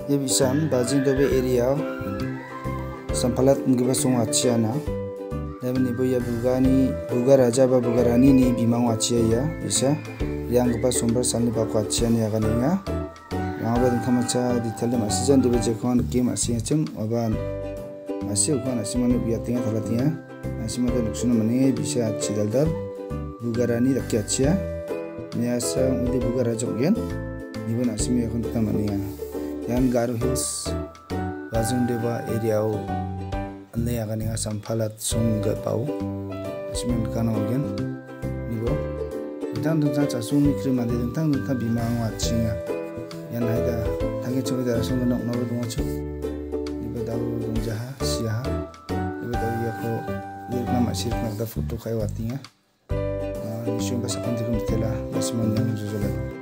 Ye bisan bajing dobe area sampalat ngiba song achiana dabni boya buga raja ba buga rani ni bimang achia ya bisa yang giba sombar salni ba achiana ya ganinga yang ba thamacha detail masih jan debe jekon game masih chung aban masih ukon asimane biya tinga thalatia asimade nuksuna mane bisa chidaldal buga rani dakki achia niasa udi buga raja gen niban asimi ekon tamania yang Garo Hills Bajing Deba area ane akan yang sampalat sung gapau asmin kana ogen nibo tentang casung mikri mande tentang bimang watchinga yan haida tangi chobe dara sung nok no dong chu nibo daw dong jaha siha nibo daw yako yirna masir na da foto kai watinga nisyo ba sa pantikum tela asman yang jujula